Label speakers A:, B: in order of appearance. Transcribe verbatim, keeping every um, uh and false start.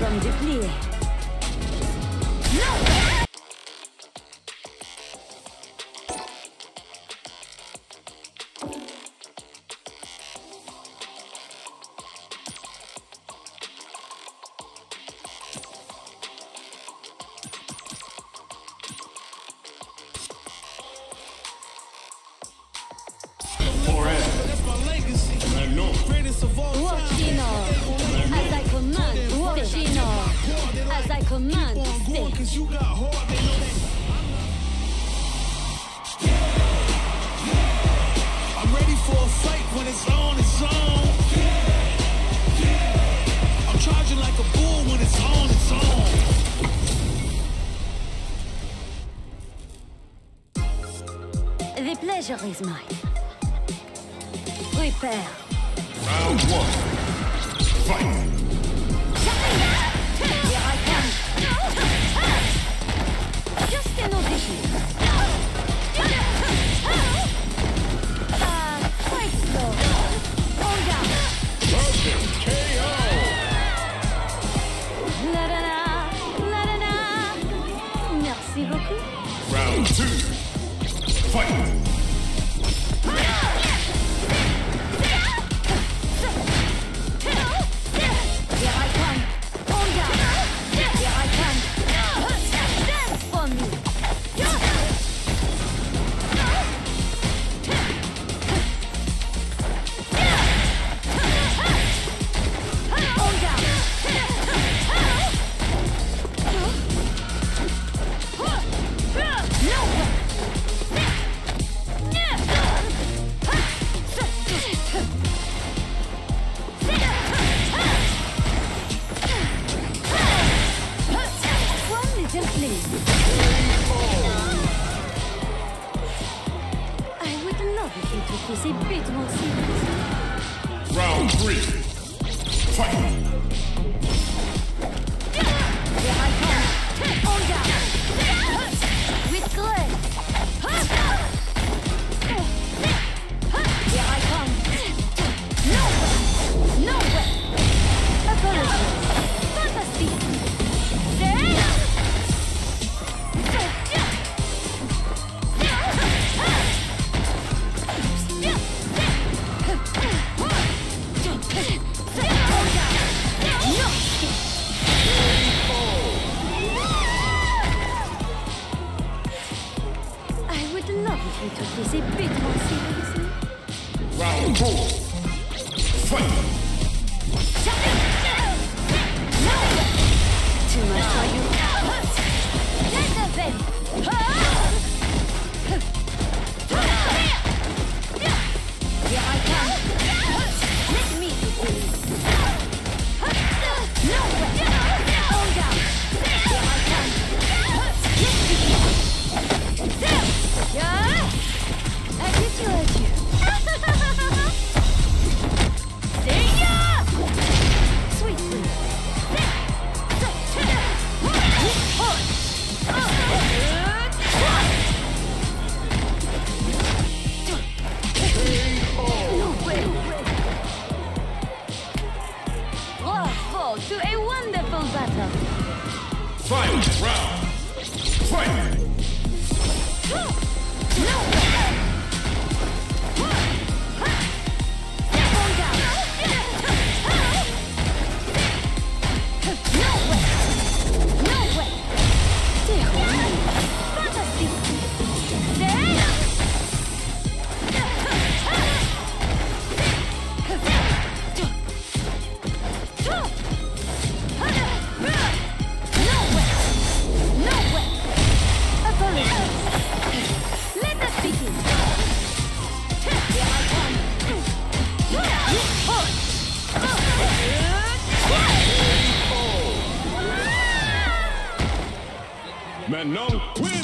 A: Comme du plié.
B: Watching all, as I command, watching all, as I command, stay.
C: I'm ready for a fight when it's on, it's on. I'm charging like a bull when it's on, it's on.
B: The pleasure is mine. Prepare.
C: Round one. Fight.
B: Here I come. Just an audition. Uh, quite slow. Hold down.
C: K O.
B: La da da, la da da. Merci beaucoup.
C: Round two. Fight.
B: I would love if you took this a bit more seriously.
C: Round three. Fight.
B: Here I come. On down. With grace. Here I come. No way. No way. Apologies. Fantastic. I would love if you took this a bit more seriously.
C: Round four. Fight.
B: Too much for you. Get the bed. Here I come. Let me begin. No way. Hold down. Here I come. Let's begin. Yeah. Adieu, adieu. See ya. Sweetly. Bravo to a wonderful battle.
C: Final round. Fight.
B: No.
C: Manon wins!